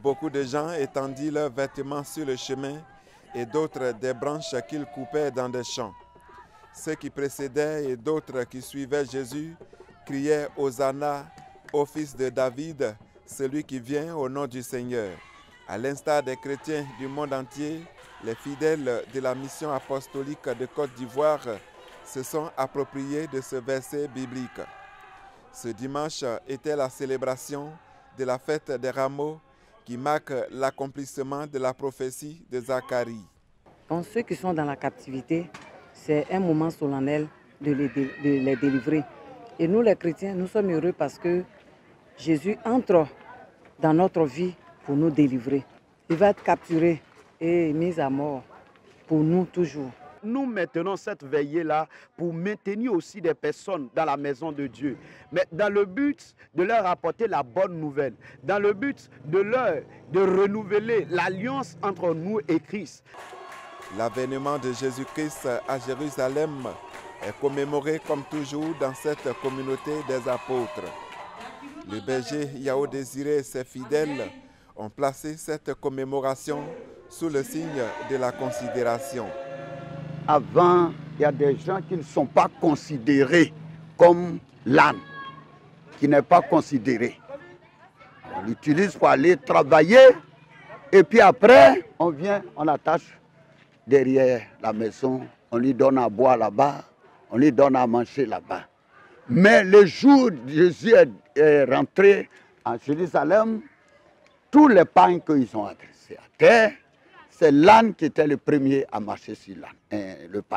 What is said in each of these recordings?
Beaucoup de gens étendit leurs vêtements sur le chemin et d'autres des branches qu'ils coupaient dans des champs. Ceux qui précédaient et d'autres qui suivaient Jésus criaient « Hosanna, ô fils de David, celui qui vient au nom du Seigneur ». À l'instar des chrétiens du monde entier, les fidèles de la mission apostolique de Côte d'Ivoire se sont appropriés de ce verset biblique. Ce dimanche était la célébration de la fête des rameaux qui marque l'accomplissement de la prophétie de Zacharie. Pour ceux qui sont dans la captivité, c'est un moment solennel de les délivrer. Et nous les chrétiens, nous sommes heureux parce que Jésus entre dans notre vie pour nous délivrer. Il va être capturé et mis à mort pour nous toujours. Nous maintenons cette veillée-là pour maintenir aussi des personnes dans la maison de Dieu, mais dans le but de leur apporter la bonne nouvelle, dans le but de renouveler l'alliance entre nous et Christ. L'avènement de Jésus-Christ à Jérusalem est commémoré comme toujours dans cette communauté des apôtres. Le berger Yao Désiré et ses fidèles ont placé cette commémoration sous le signe de la considération. Avant, il y a des gens qui ne sont pas considérés comme l'âne, qui n'est pas considéré. On l'utilise pour aller travailler et puis après, on vient, on l'attache derrière la maison, on lui donne à boire là-bas, on lui donne à manger là-bas. Mais le jour où Jésus est rentré en Jérusalem, tous les pagnes qu'ils ont adressés à terre, c'est l'âne qui était le premier à marcher sur le pain.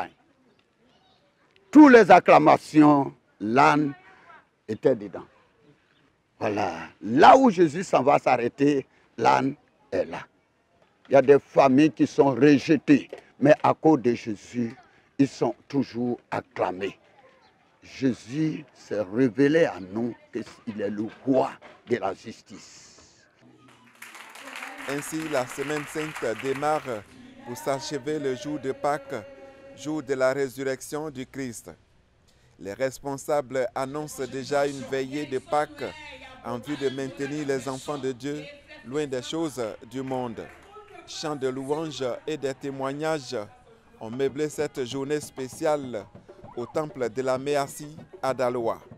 Toutes les acclamations, l'âne était dedans. Voilà. Là où Jésus s'en va s'arrêter, l'âne est là. Il y a des familles qui sont rejetées, mais à cause de Jésus, ils sont toujours acclamés. Jésus s'est révélé à nous qu'il est le roi de la justice. Ainsi, la Semaine Sainte démarre pour s'achever le jour de Pâques, jour de la résurrection du Christ. Les responsables annoncent déjà une veillée de Pâques en vue de maintenir les enfants de Dieu loin des choses du monde. Chants de louanges et des témoignages ont meublé cette journée spéciale au temple de la Méassi à Daloa.